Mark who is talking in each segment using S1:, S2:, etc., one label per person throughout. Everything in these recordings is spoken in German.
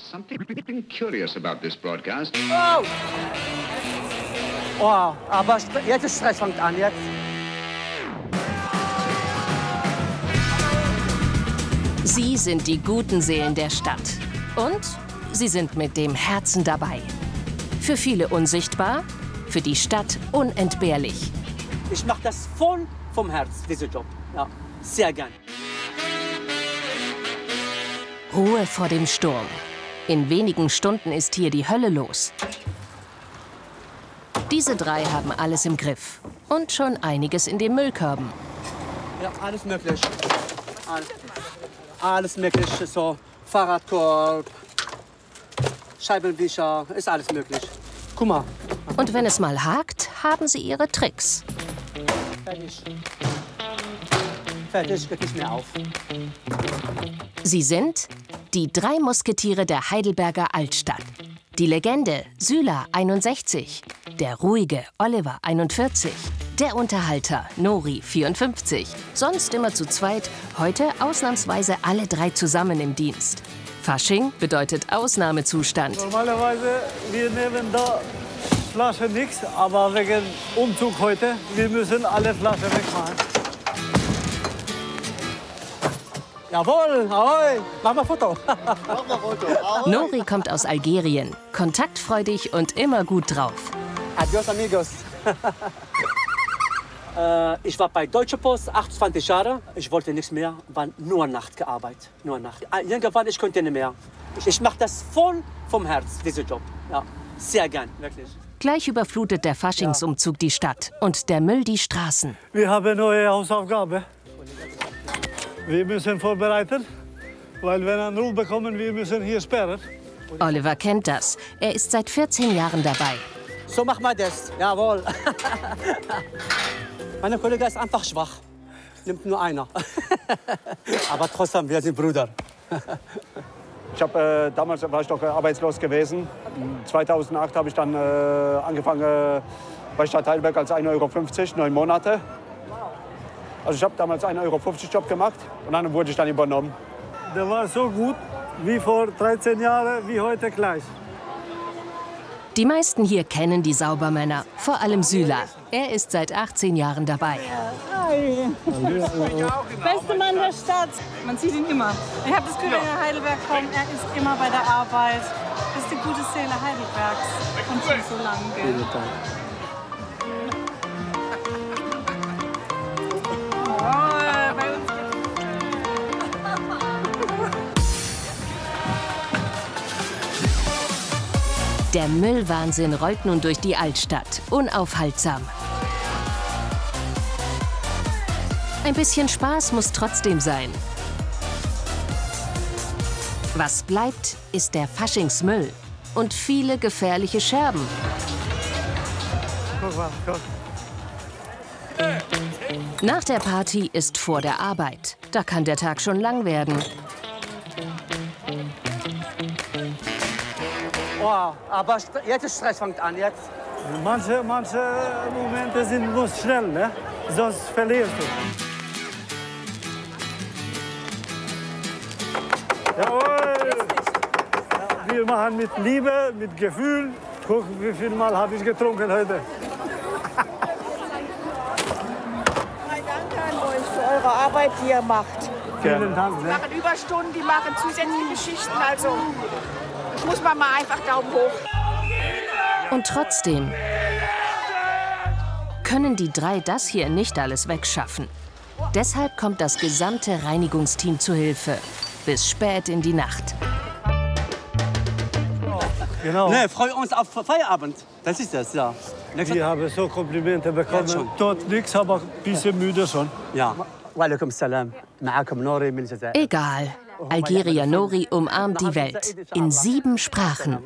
S1: Something curious about this broadcast.
S2: Oh! Oh, aber jetzt ist Stress fängt an, jetzt.
S3: Sie sind die guten Seelen der Stadt. Und sie sind mit dem Herzen dabei. Für viele unsichtbar, für die Stadt unentbehrlich.
S2: Ich mache das vom Herz, diesen Job. Ja, sehr gern.
S3: Ruhe vor dem Sturm. In wenigen Stunden ist hier die Hölle los. Diese drei haben alles im Griff. Und schon einiges in den Müllkörben.
S2: Ja, alles möglich. Alles möglich, so Fahrradkorb, Scheibenwischer, ist alles möglich. Guck mal.
S3: Und wenn es mal hakt, haben sie ihre Tricks.
S2: Fertig. Fertig, geht nicht mehr auf.
S3: Sie sind die drei Musketiere der Heidelberger Altstadt. Die Legende Syla 61, der ruhige Oliver 41, der Unterhalter Nori 54. Sonst immer zu zweit, heute ausnahmsweise alle drei zusammen im Dienst. Fasching bedeutet Ausnahmezustand.
S4: Normalerweise, wir nehmen da Flasche nichts, aber wegen Umzug heute, wir müssen alle Flaschen wegfahren.
S2: Jawohl, ahoi, mach mal Foto.
S4: Mach mal Foto. Ahoi.
S3: Nori kommt aus Algerien, kontaktfreudig und immer gut drauf.
S2: Adios, amigos. Ich war bei Deutsche Post 28 Jahre. Ich wollte nichts mehr, war nur Nacht gearbeitet. Nur Nacht. Irgendwann, ich konnte nicht mehr. Ich mache das vom Herz, diesen Job. Ja, sehr gern, wirklich.
S3: Gleich überflutet der Faschingsumzug die Stadt und der Müll die Straßen.
S4: Wir haben eine neue Hausaufgabe. Wir müssen vorbereiten, weil wenn wir einen Ruf bekommen, wir müssen hier sperren.
S3: Oliver kennt das. Er ist seit 14 Jahren dabei.
S2: So mach mal das. Jawohl. Meine Kollege ist einfach schwach. Nimmt nur einer. Aber trotzdem, wir sind Brüder.
S5: Damals war ich noch arbeitslos gewesen. 2008 habe ich dann angefangen bei Stadt Heidelberg als 1,50 Euro, 9 Monate. Also ich habe damals 1,50 Euro Job gemacht und dann wurde ich dann übernommen.
S4: Der war so gut wie vor 13 Jahren, wie heute gleich.
S3: Die meisten hier kennen die Saubermänner, vor allem Syla. Er ist seit 18 Jahren dabei.
S6: Hi. Beste Mann der Stadt. Man sieht ihn immer. Ich habe das Gefühl, wenn er nach Heidelberg kommt, er ist immer bei der Arbeit. Das ist die gute Seele Heidelbergs. Und schon so lange.
S3: Der Müllwahnsinn rollt nun durch die Altstadt, unaufhaltsam. Ein bisschen Spaß muss trotzdem sein. Was bleibt, ist der Faschingsmüll und viele gefährliche Scherben.
S4: Guck mal, guck.
S3: Nach der Party ist vor der Arbeit. Da kann der Tag schon lang werden.
S2: Oh, aber jetzt ist Stress fängt an, jetzt.
S4: Manche Momente muss schnell, ne? Sonst verlierst du. Jawohl! Wir machen mit Liebe, mit Gefühl. Guck, wie viel Mal habe ich getrunken heute.
S7: Danke an euch für eure Arbeit, die ihr macht.
S4: Vielen Dank.
S7: Die
S4: Ne?
S7: machen Überstunden, die machen zusätzliche Geschichten. Also muss man mal einfach Daumen hoch.
S3: Und trotzdem können die drei das hier nicht alles wegschaffen. Deshalb kommt das gesamte Reinigungsteam zu Hilfe. Bis spät in die Nacht.
S4: Genau.
S2: Ne, freuen uns auf Feierabend. Das ist das, ja.
S4: Wir haben so Komplimente bekommen.
S2: Ja,
S4: Dort nichts, aber ein bisschen müde schon.
S2: Ja. Walaikum salam. Maakum Nori min Jazair.
S3: Egal. Algerier Nori umarmt die Welt. In 7 Sprachen.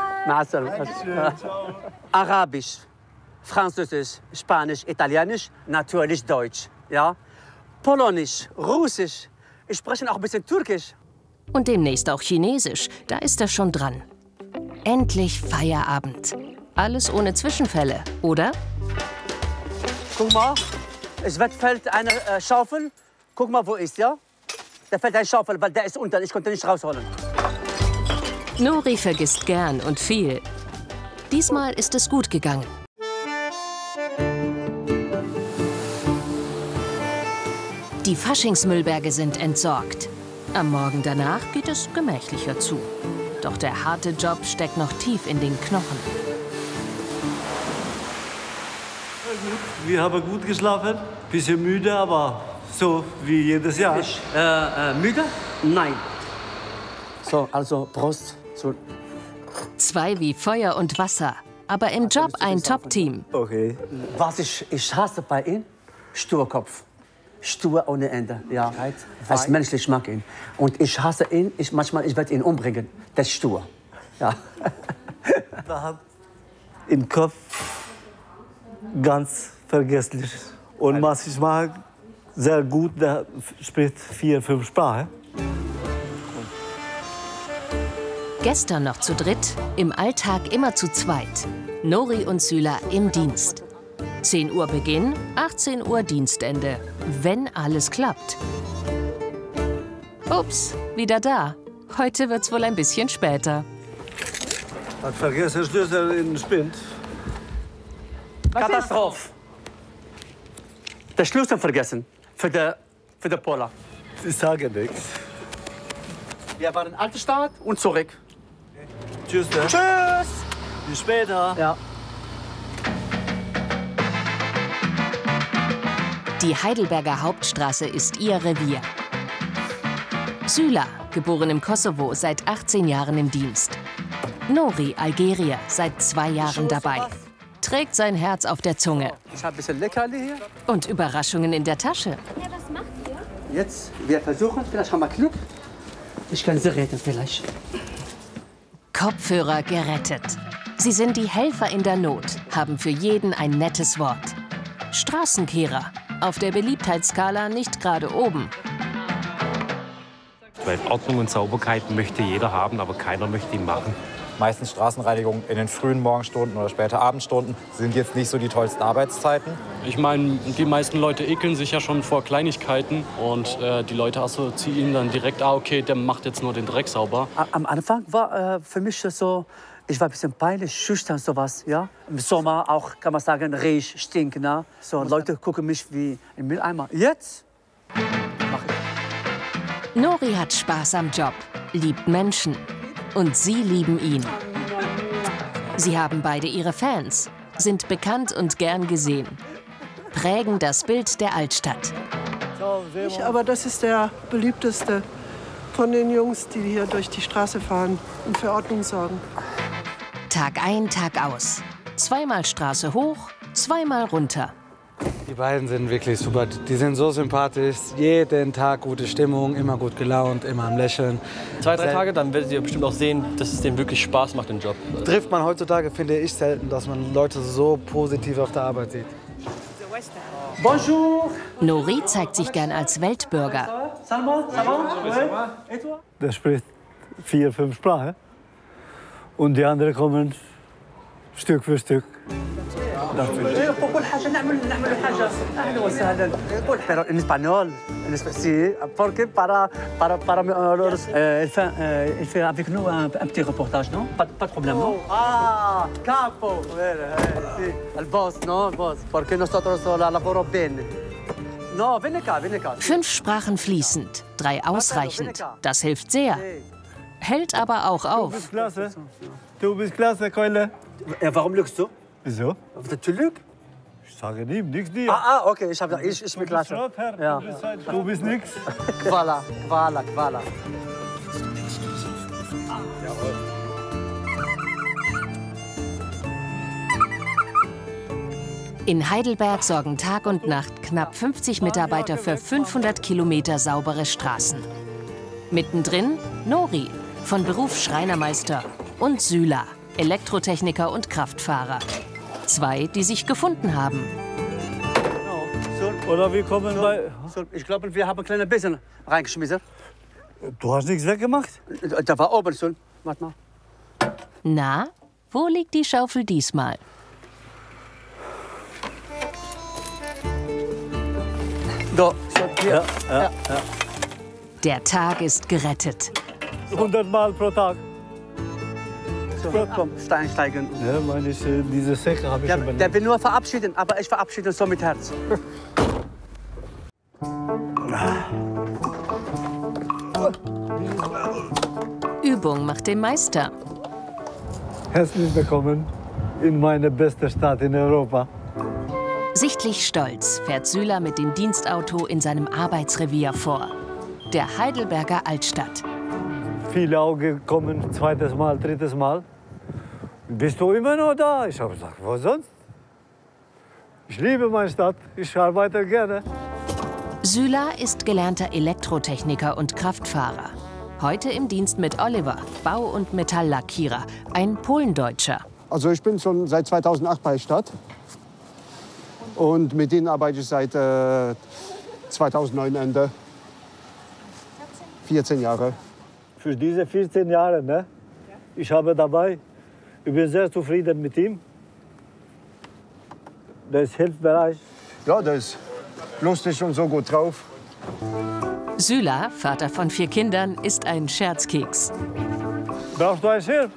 S2: Arabisch, Französisch, Spanisch, Italienisch, natürlich Deutsch. Ja? Polnisch, Russisch. Ich spreche auch ein bisschen Türkisch.
S3: Und demnächst auch Chinesisch. Da ist er schon dran. Endlich Feierabend. Alles ohne Zwischenfälle, oder?
S2: Guck mal, es fällt eine Schaufel. Guck mal, wo ist der? Da fällt ein Schaufel, weil der ist unten. Ich konnte nicht rausholen.
S3: Nori vergisst gern und viel. Diesmal ist es gut gegangen. Die Faschingsmüllberge sind entsorgt. Am Morgen danach geht es gemächlicher zu. Doch der harte Job steckt noch tief in den Knochen.
S4: Wir haben gut geschlafen, bisschen müde, aber so wie jedes Jahr.
S2: Müde? Nein. So, also Brust. So.
S3: 2 wie Feuer und Wasser, aber im Job ein Top-Team.
S4: Okay.
S2: Was ich hasse bei ihm? Sturkopf. Stur ohne Ende. Ja. Als menschlich mag ihn. Und ich hasse ihn. Ich werde ihn umbringen. Der ist stur. Ja.
S4: Da hat im Kopf ganz vergesslich. Und was ich mag, sehr gut, der spricht 4, 5 Sprachen.
S3: Gestern noch zu dritt, im Alltag immer zu zweit. Nori und Süla im Dienst. 10 Uhr Beginn, 18 Uhr Dienstende. Wenn alles klappt. Ups, wieder da. Heute wird's wohl ein bisschen später.
S4: Hat vergessen, Schlüssel in den Spind.
S2: Katastrophe. Der Schlüssel vergessen. Für die Pola.
S4: Ich sage nichts.
S2: Wir waren in Altstadt und zurück.
S4: Tschüss. Ne?
S2: Tschüss.
S4: Bis später.
S2: Ja.
S3: Die Heidelberger Hauptstraße ist ihr Revier. Süla, geboren im Kosovo, seit 18 Jahren im Dienst. Nori, Algerier, seit 2 Jahren dabei. Trägt sein Herz auf der Zunge.
S2: Ich habe ein bisschen Leckerli hier.
S3: Und Überraschungen in der Tasche.
S8: Ja, was macht ihr?
S2: Jetzt, wir versuchen, vielleicht haben wir Glück. Ich kann sie retten, vielleicht.
S3: Kopfhörer gerettet. Sie sind die Helfer in der Not, haben für jeden ein nettes Wort. Straßenkehrer, auf der Beliebtheitsskala nicht gerade oben.
S9: Weil Ordnung und Sauberkeit möchte jeder haben, aber keiner möchte ihn machen.
S10: Meistens Straßenreinigung in den frühen Morgenstunden oder später Abendstunden sind jetzt nicht so die tollsten Arbeitszeiten.
S11: Ich meine, die meisten Leute ekeln sich ja schon vor Kleinigkeiten und die Leute assoziieren dann direkt, okay, der macht jetzt nur den Dreck sauber.
S2: Am Anfang war für mich so, ich war ein bisschen peinlich, schüchtern, sowas, ja. Im Sommer auch, kann man sagen, riech, stinken, ne? So, Leute gucken mich wie ein Mülleimer. Jetzt mach ich.
S3: Nori hat Spaß am Job, liebt Menschen. Und sie lieben ihn. Sie haben beide ihre Fans, sind bekannt und gern gesehen. Prägen das Bild der Altstadt.
S12: Aber das ist der beliebteste von den Jungs, die hier durch die Straße fahren und für Ordnung sorgen.
S3: Tag ein, Tag aus. 2-mal Straße hoch, 2-mal runter.
S13: Die beiden sind wirklich super. Die sind so sympathisch. Jeden Tag gute Stimmung, immer gut gelaunt, immer am Lächeln.
S11: 2, 3 Tage, dann werdet ihr bestimmt auch sehen, dass es denen wirklich Spaß macht, den Job.
S13: Trifft man heutzutage, finde ich, selten, dass man Leute so positiv auf der Arbeit sieht.
S2: Bonjour.
S3: Nori zeigt sich gern als Weltbürger.
S4: Der spricht 4, 5 Sprachen. Und die anderen kommen Stück für Stück.
S2: كل حاجه نعمل حاجه اهلا وسهلا pero en espagnol sí porque para il fait avec nous un petit reportage non pas de problème non capo sí el boss no boss porque nosotros lavoro bene no vieni qua
S3: 5 Sprachen fließend, 3 ausreichend. Das hilft sehr. Hält aber auch auf.
S4: Du bist klasse, Keule.
S2: Warum lügst du?
S4: Wieso?
S2: Du lügst?
S4: Ich sage ihm, nichts dir.
S2: Okay, ich bin klasse. Ja.
S4: Du bist nichts.
S2: Voilà.
S3: In Heidelberg sorgen Tag und Nacht knapp 50 Mitarbeiter für 500 Kilometer saubere Straßen. Mittendrin Nori, von Beruf Schreinermeister, und Süla, Elektrotechniker und Kraftfahrer. 2, die sich gefunden haben.
S4: Oder wir kommen bei...
S2: Ich glaube, wir haben ein kleines bisschen reingeschmissen.
S4: Du hast nichts weggemacht?
S2: Da war oben schon. Warte mal.
S3: Na, wo liegt die Schaufel diesmal?
S2: Da, hier.
S3: Der Tag ist gerettet.
S4: 100 Mal pro Tag.
S2: So, komm, einsteigen.
S4: Ja, meine ich, diese Säcke habe ich schon benannt.
S2: Der will nur verabschieden, aber ich verabschiede so mit Herz.
S3: Übung macht den Meister.
S4: Herzlich willkommen in meine beste Stadt in Europa.
S3: Sichtlich stolz fährt Süler mit dem Dienstauto in seinem Arbeitsrevier vor. Der Heidelberger Altstadt.
S4: Viele Augen kommen zweites Mal, drittes Mal. Bist du immer noch da? Ich habe gesagt, wo sonst? Ich liebe meine Stadt, ich arbeite gerne.
S3: Süler ist gelernter Elektrotechniker und Kraftfahrer. Heute im Dienst mit Oliver, Bau- und Metalllackierer, ein Polendeutscher.
S5: Also ich bin schon seit 2008 bei Stadt. Und mit denen arbeite ich seit 2009 Ende. 14 Jahre.
S4: Für diese 14 Jahre, ne? Ich habe dabei, ich bin sehr zufrieden mit ihm. Der ist hilfsbereit.
S5: Ja, der ist lustig und so gut drauf.
S3: Süler, Vater von 4 Kindern, ist ein Scherzkeks.
S4: Brauchst du ein Schirm?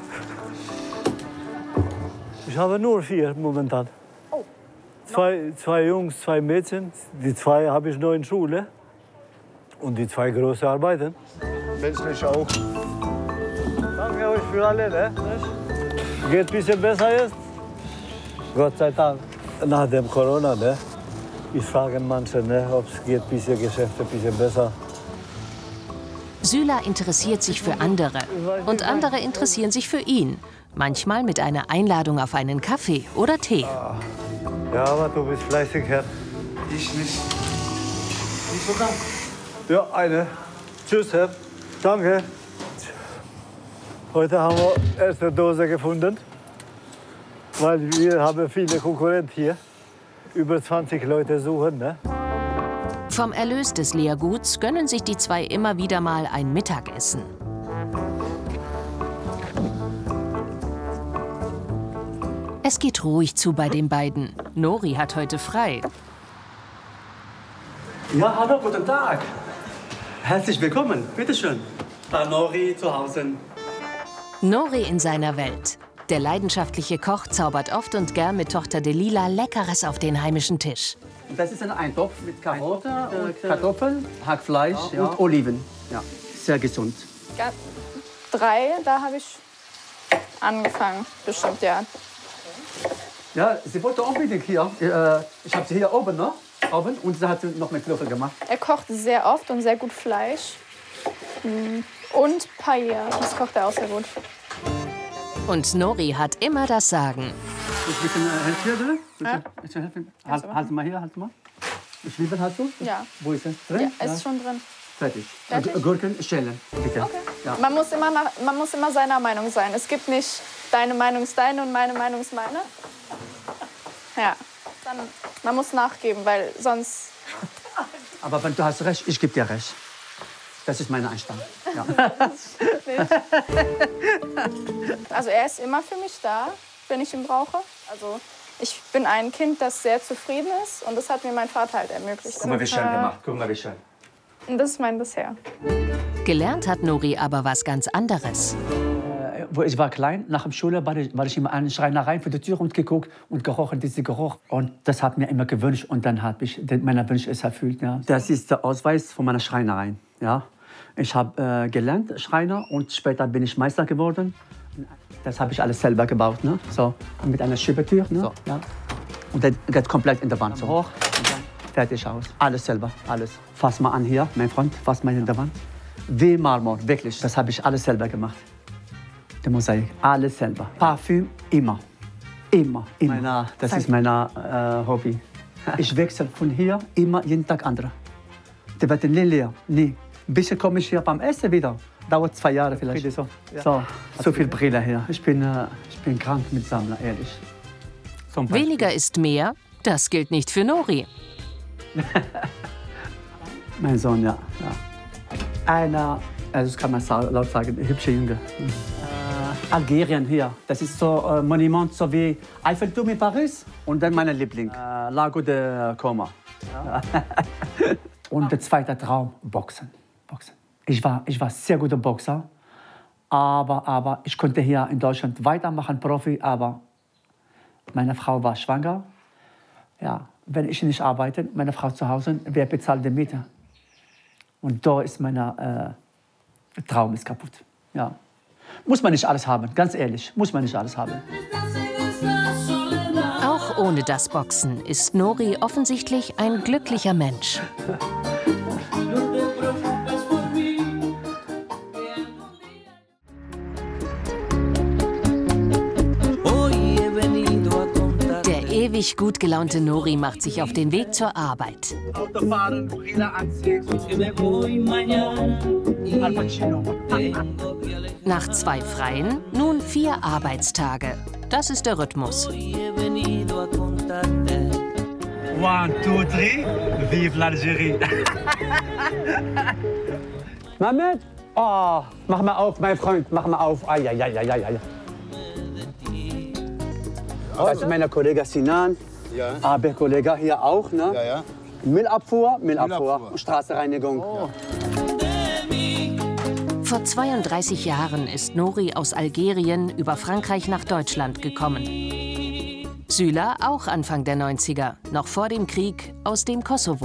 S4: Ich habe nur 4 momentan. Zwei Jungs, 2 Mädchen. Die 2 habe ich noch in Schule. Und die 2 große arbeiten.
S5: Menschlich auch.
S4: Danke euch für alle. Ne? Geht ein bisschen besser jetzt? Gott sei Dank. Nach dem Corona, ne? Ich frage manche, ne, ob es geht, bisschen Geschäfte, bisschen besser.
S3: Süler interessiert sich für andere. Und andere interessieren sich für ihn. Manchmal mit einer Einladung auf einen Kaffee oder Tee.
S4: Ja, aber du bist fleißig, Herr.
S8: Ich nicht.
S4: Nicht sogar? Ja, eine. Tschüss, Herr. Danke. Heute haben wir erste Dose gefunden, weil wir haben viele Konkurrenten hier. Über 20 Leute suchen, ne?
S3: Vom Erlös des Lehrguts gönnen sich die 2 immer wieder mal ein Mittagessen. Es geht ruhig zu bei den beiden. Nori hat heute frei.
S2: Ja, hallo, guten Tag. Herzlich willkommen, bitteschön. Bei Nori zu Hause.
S3: Nori in seiner Welt. Der leidenschaftliche Koch zaubert oft und gern mit Tochter Delila Leckeres auf den heimischen Tisch.
S2: Das ist ein Eintopf mit Karotte, Kartoffeln, Hackfleisch und Oliven. Ja, sehr gesund.
S14: Ja, 3, da habe ich angefangen, bestimmt, ja.
S2: Ja, sie wollte unbedingt hier. Ich habe sie hier oben, ne? Oben, und sie hat noch mit Löffel gemacht.
S14: Er kocht sehr oft und sehr gut Fleisch. Und Paella, das kocht er auch sehr gut.
S3: Und Nori hat immer das Sagen.
S2: Ich bitte helfen, bitte? Ich helfen. Halt mal hier, halt mal. Zwiebeln hast du?
S14: Ja.
S2: Wo ist es? Drin?
S14: Ja, es ist schon drin.
S2: Fertig.
S14: Fertig?
S2: Gurken schälen, bitte.
S14: Okay.
S2: Ja.
S14: Man muss immer seiner Meinung sein. Es gibt nicht, deine Meinung ist deine und meine Meinung ist meine. Ja, dann, man muss nachgeben, weil sonst...
S2: Aber wenn du hast recht, ich gebe dir recht. Das ist meine Einstellung. Ja.
S14: Also er ist immer für mich da, wenn ich ihn brauche. Also ich bin ein Kind, das sehr zufrieden ist und das hat mir mein Vater halt ermöglicht.
S2: Guck mal, wie schön gemacht. Guck mal, wie schön.
S14: Und das ist mein Bisher.
S3: Gelernt hat Nori aber was ganz anderes.
S2: Wo ich war klein, nach der Schule war ich immer an Schreinereien vor der Tür und geguckt und gerochen, diesen Geruch. Und das hat mir immer gewünscht und dann habe ich, meine Wünsche ist erfüllt. Ja. Das ist der Ausweis von meiner Schreinerei. Ja. Ich habe gelernt, Schreiner, und später bin ich Meister geworden. Das habe ich alles selber gebaut, ne? So, mit einer Schiebetür. Ne? So. Ja. Und das geht komplett in der Wand so hoch und dann fertig aus. Alles selber, alles. Fass mal an hier, mein Freund, fass mal in der Wand. Wie Marmor, wirklich. Das habe ich alles selber gemacht. Der Mosaik, alles selber. Parfüm, immer. Immer, immer. Das ist mein Hobby. Ich wechsle von hier immer jeden Tag andere. Die werden nie leer, nie. Ein bisschen komme ich hier beim Essen wieder. Dauert 2 Jahre vielleicht. So, ja. So viel Brille hier. Ich bin krank mit Sammler, ehrlich.
S3: Weniger ist mehr, das gilt nicht für Nori.
S2: Mein Sohn, ja. Einer, also das kann man laut sagen, hübsche Junge. Algerien hier. Das ist so ein Monument, so wie Eiffelturm in Paris. Und dann mein Liebling, Lago de Como. Ja. Und der zweite Traum, Boxen. Ich war sehr guter Boxer, Aber ich konnte hier in Deutschland weitermachen, Profi, aber meine Frau war schwanger. Ja, wenn ich nicht arbeite, meine Frau zu Hause, wer bezahlt die Miete? Und da ist mein Traum ist kaputt. Ja. Muss man nicht alles haben, ganz ehrlich, muss man nicht alles haben.
S3: Auch ohne das Boxen ist Nori offensichtlich ein glücklicher Mensch. Der ewig gut gelaunte Nori macht sich auf den Weg zur Arbeit.
S2: Autofahren, Brille anziehen.
S3: Nach 2 freien, nun 4 Arbeitstage. Das ist der Rhythmus.
S2: 1, 2, 3, vive l'Algérie. Mehmet? Oh, mach mal auf, mein Freund, mach mal auf. Ai. Das ist mein Kollege Sinan,
S8: ja.
S2: aber Kollege hier auch, ne?
S8: Ja, ja.
S2: Müllabfuhr, Straßenreinigung. Oh.
S3: Vor 32 Jahren ist Nori aus Algerien über Frankreich nach Deutschland gekommen. Süla auch Anfang der 90er, noch vor dem Krieg, aus dem Kosovo.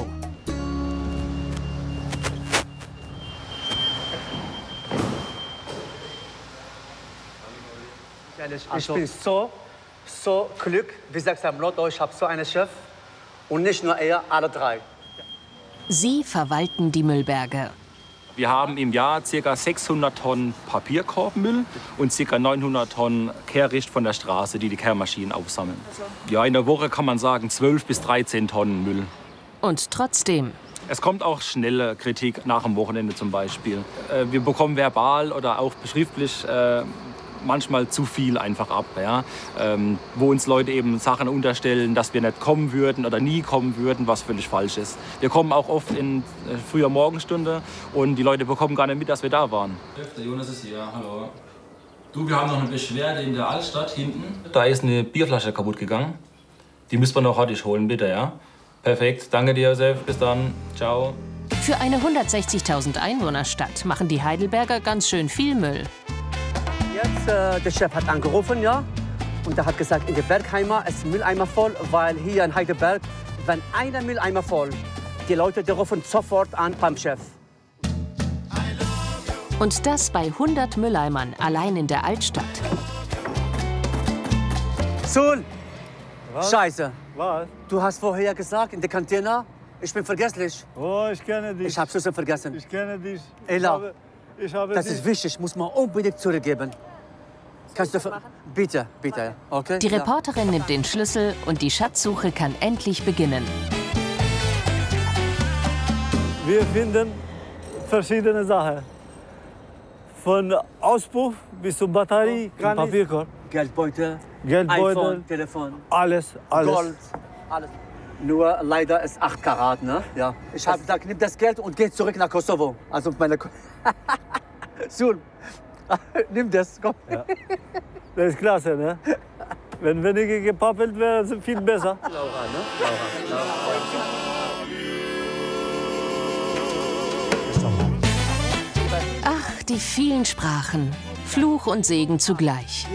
S2: Ich bin so Glück, wie sagt am Norddeutsch, ich habe so einen Chef und nicht nur er, alle 3.
S3: Sie verwalten die Müllberge.
S15: Wir haben im Jahr ca. 600 Tonnen Papierkorbmüll und ca. 900 Tonnen Kehricht von der Straße, die Kehrmaschinen aufsammeln. Ja, in der Woche kann man sagen 12 bis 13 Tonnen Müll.
S3: Und trotzdem.
S15: Es kommt auch schnelle Kritik nach dem Wochenende zum Beispiel. Wir bekommen verbal oder auch schriftlich manchmal zu viel einfach ab, ja? Wo uns Leute eben Sachen unterstellen, dass wir nicht kommen würden oder nie kommen würden, was völlig falsch ist. Wir kommen auch oft in früher Morgenstunde und die Leute bekommen gar nicht mit, dass wir da waren.
S16: Der Jonas ist hier, hallo. Du, wir haben noch eine Beschwerde in der Altstadt hinten.
S15: Da ist eine Bierflasche kaputt gegangen. Die müssen wir noch heute holen, bitte, ja? Perfekt, danke dir, Josef, bis dann, ciao.
S3: Für eine 160.000 Einwohnerstadt machen die Heidelberger ganz schön viel Müll.
S2: Jetzt, der Chef hat angerufen, ja, und er hat gesagt, in der Bergheimer ist Mülleimer voll, weil hier in Heidelberg, wenn einer Mülleimer voll, die Leute, die rufen sofort an beim Chef.
S3: Und das bei 100 Mülleimern allein in der Altstadt.
S2: Sul! Scheiße.
S4: Was?
S2: Du hast vorher gesagt, in der Kantine, ich bin vergesslich.
S4: Oh, ich kenne dich.
S2: Ich habe Schlüssel vergessen.
S4: Ich kenne dich.
S2: Ella, das
S4: dich.
S2: ist wichtig, muss man unbedingt zurückgeben. Kannst du bitte, bitte, okay?
S3: Die Reporterin nimmt den Schlüssel und die Schatzsuche kann endlich beginnen.
S4: Wir finden verschiedene Sachen. Von Auspuff bis zur Batterie, Papierkorb.
S2: Geldbeutel,
S4: Geldbeutel,
S2: iPhone, Telefon.
S4: Alles.
S2: Gold, alles. Nur leider ist 8 Karat, ne? Ja. Ich habe gesagt, nimm das Geld und geh zurück nach Kosovo. Also meine Sul, nimm das, komm.
S4: Ja. Das ist klasse, ne? Wenn weniger gepappelt wäre, ist es viel besser.
S2: Laura, ne? Laura.
S3: Ach, die vielen Sprachen. Fluch und Segen zugleich.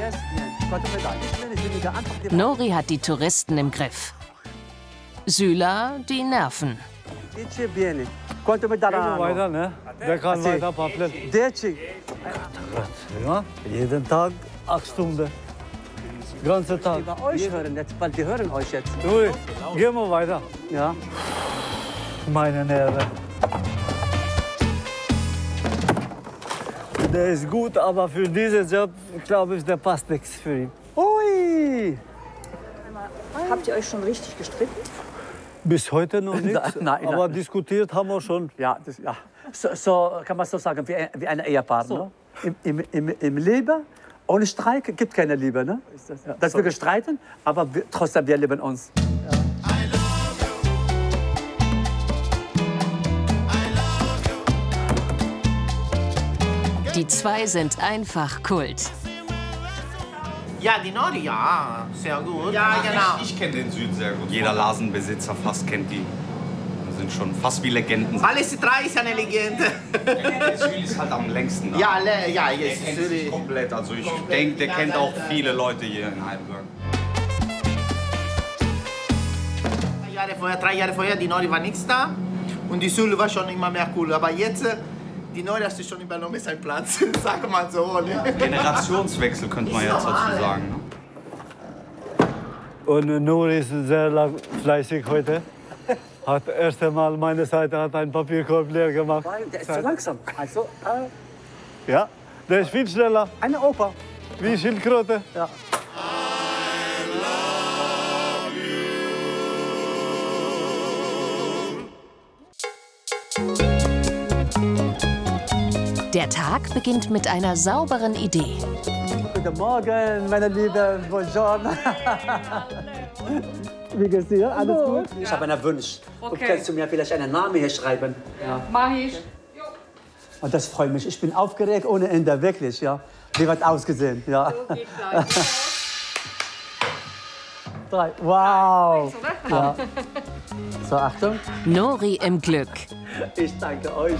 S3: Nori hat die Touristen im Griff. Süla die Nerven.
S4: Gehen wir weiter, ne? Der kann weiter pappeln. Ja, jeden Tag 8 Stunden. Ganze Tag.
S2: Die euch hören jetzt, weil die hören euch jetzt.
S4: Ui, gehen wir weiter.
S2: Ja.
S4: Meine Nerven. Der ist gut, aber für diesen Job, glaube ich, der passt nichts für ihn.
S2: Ui!
S17: Habt ihr euch schon richtig gestritten?
S4: Bis heute noch nichts,
S2: nein,
S4: aber diskutiert haben wir schon.
S2: Ja, ja. So kann man so sagen, wie ein Ehepaar. So. Ne? Im Leben, ohne Streik gibt keine Liebe. Ne? Ja. Dass wir streiten, aber trotzdem, wir lieben uns. Ja.
S3: Die zwei sind einfach Kult.
S18: Ja, die Nori, ja, sehr gut. Ja, genau.
S19: Ich kenne den Süden sehr gut. Jeder Ladenbesitzer fast kennt die. Also
S8: sind schon fast wie Legenden.
S18: Alles drei ist eine Legende.
S8: Süle ist halt am längsten da.
S18: Ja,
S8: Der kennt sich komplett. Also ich denke, der kennt auch viele Leute hier in Heidelberg.
S18: 3 Jahre vorher, die Nori war nichts da und die Süle war schon immer mehr cool. Aber jetzt, die Nori hat sich schon übernommen, seinen Platz, sag mal so. Ne?
S8: Generationswechsel könnte man jetzt dazu sagen. Ne?
S4: Und Nori ist sehr fleißig heute. Hat das erste Mal meine Seite hat einen Papierkorb leer gemacht.
S2: Der ist zu langsam. Also,
S4: ja, der ist viel schneller.
S2: Eine Oper.
S4: Wie Schildkröte.
S2: Ja.
S3: Der Tag beginnt mit einer sauberen Idee.
S2: Guten Morgen, meine Liebe. Buongiorno. Wie geht's dir? Alles gut? Ich habe einen Wunsch.
S6: Okay.
S2: Kannst du mir vielleicht einen Namen hier schreiben? Ja.
S6: Mach ich.
S2: Und das freut mich. Ich bin aufgeregt ohne Ende, wirklich. Ja. Wie wird ausgesehen? Ja.
S6: So geht gleich.
S2: 3. Wow.
S6: Ja.
S2: So, Achtung.
S3: Nori im Glück.
S2: Ich danke euch.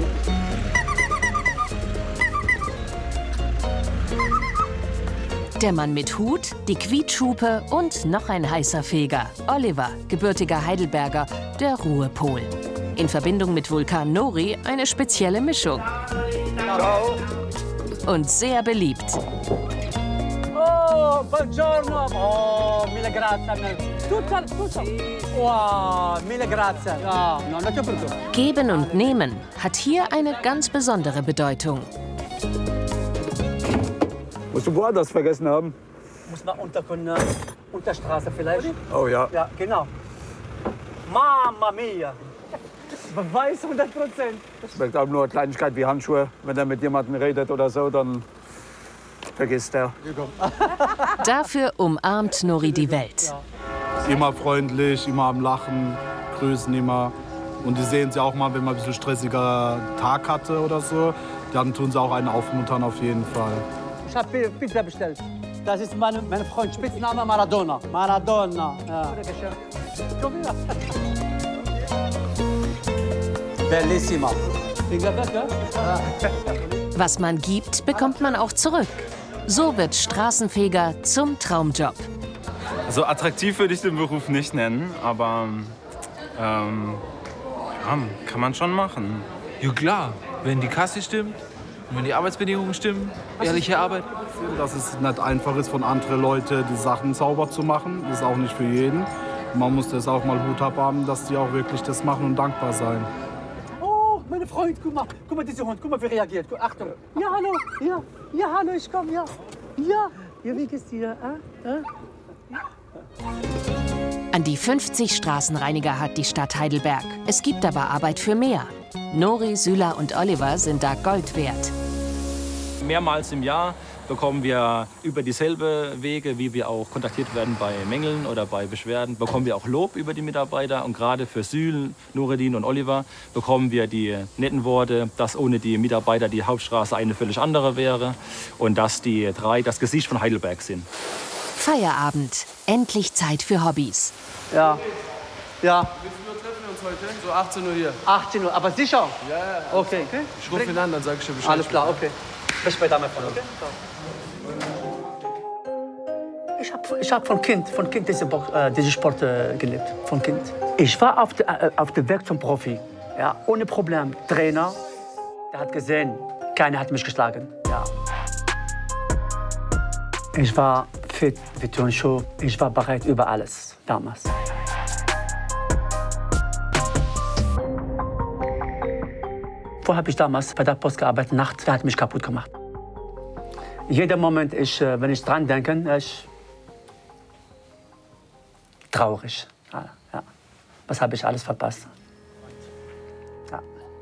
S3: Der Mann mit Hut, die Quietschhupe und noch ein heißer Feger. Oliver, gebürtiger Heidelberger, der Ruhepol. In Verbindung mit Vulkan Nori eine spezielle Mischung.
S2: Ciao.
S3: Und sehr beliebt.
S2: Oh, buongiorno. Oh, mille grazie. Tutto. Wow, mille grazie. Ja, no, non ti preoccupare.
S3: Geben und Nehmen hat hier eine ganz besondere Bedeutung.
S5: Musst du woanders vergessen haben?
S2: Muss man Unterstraße vielleicht?
S5: Oh ja.
S2: Ja, genau. Mamma mia. Beweis 100%.
S5: Das wirkt auch nur eine Kleinigkeit wie Handschuhe. Wenn er mit jemandem redet oder so, dann vergisst er.
S3: Dafür umarmt Nori die Welt.
S19: Immer freundlich, immer am Lachen, grüßen immer. Und die sehen sie auch mal, wenn man ein bisschen stressiger Tag hatte oder so. Dann tun sie auch einen aufmuntern auf jeden Fall.
S2: Ich habe Pizza bestellt. Das ist mein Freund, Spitzname Maradona. Maradona. Ja. Bellissima.
S3: Was man gibt, bekommt man auch zurück. So wird Straßenfeger zum Traumjob.
S20: Also attraktiv würde ich den Beruf nicht nennen, aber ja, kann man schon machen.
S21: Ja klar, wenn die Kasse stimmt und wenn die Arbeitsbedingungen stimmen, ehrliche Arbeit.
S19: Dass es nicht einfach ist, von anderen Leuten die Sachen sauber zu machen. Das ist auch nicht für jeden. Man muss das auch mal Hut abhaben, dass die auch wirklich das machen und dankbar sein.
S2: Oh, meine Freund, guck mal dieser Hund, guck mal, wie reagiert. Achtung. Ja, hallo, ja, hallo, ich komm, ja. Ja, wie geht's dir?
S3: An die 50 Straßenreiniger hat die Stadt Heidelberg. Es gibt aber Arbeit für mehr. Nori, Süla und Oliver sind da Gold wert.
S15: Mehrmals im Jahr bekommen wir über dieselbe Wege, wie wir auch kontaktiert werden bei Mängeln oder bei Beschwerden, bekommen wir auch Lob über die Mitarbeiter. Und gerade für Süle, Nureddin und Oliver bekommen wir die netten Worte, dass ohne die Mitarbeiter die Hauptstraße eine völlig andere wäre und dass die drei das Gesicht von Heidelberg sind.
S3: Feierabend. Endlich Zeit für Hobbys.
S2: Ja.
S21: Wie viel Uhr treffen wir uns heute? So 18 Uhr hier.
S2: 18 Uhr, aber sicher?
S21: Ja.
S2: Okay.
S21: Ich rufe ihn an, dann sage ich dir Bescheid.
S2: Alles klar, okay. Bis später, mein Freund. Okay? Ich hab von Kind diesen Sport gelebt. Von Kind. Ich war auf dem Weg zum Profi. Ja, ohne Problem. Trainer, der hat gesehen, keiner hat mich geschlagen. Ja. Ich war fit wie Turnschuh. Ich war bereit über alles damals. Vorher habe ich damals bei der Post gearbeitet, nachts, der hat mich kaputt gemacht. Jeder Moment, wenn ich dran denke, ich traurig. Ja. Was habe ich alles verpasst? Ja.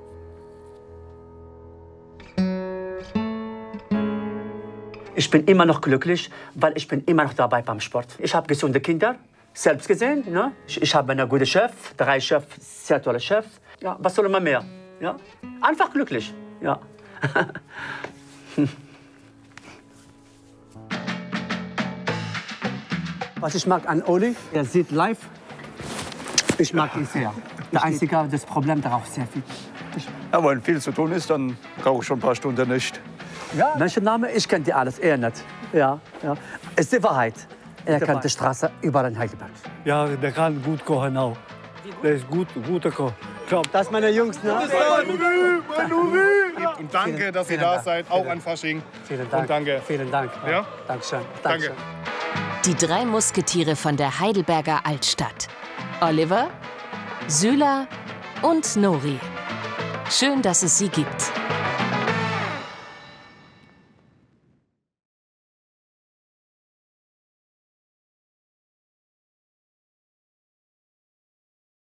S2: Ich bin immer noch glücklich, weil ich bin immer noch dabei beim Sport. Ich habe gesunde Kinder, selbst gesehen. Ne? Ich habe einen guten Chef, 3 Chefs, sehr tolle Chefs. Ja, was soll man mehr? Ja? Einfach glücklich. Ja. Was ich mag an Oli, er sieht live. Ich mag ihn sehr. Das einzige das Problem darauf sehr viel.
S5: Ja, wenn viel zu tun ist, dann brauche ich schon ein paar Stunden nicht.
S2: Ja. Menschenname, ich kenne die alles, er nicht. Ja, ja. Ist die Wahrheit. Er kennt die Straße überall in Heidelberg.
S4: Ja, der kann gut kochen auch. Der ist guter Koch.
S2: Das meine Jungs, ne?
S1: Und danke, dass ihr da seid, auch an Fasching.
S2: Vielen Dank.
S1: Und danke.
S2: Vielen Dank.
S1: Ja?
S2: Dankeschön.
S1: Danke.
S3: Die 3 Musketiere von der Heidelberger Altstadt. Oliver, Süla und Nori. Schön, dass es sie gibt.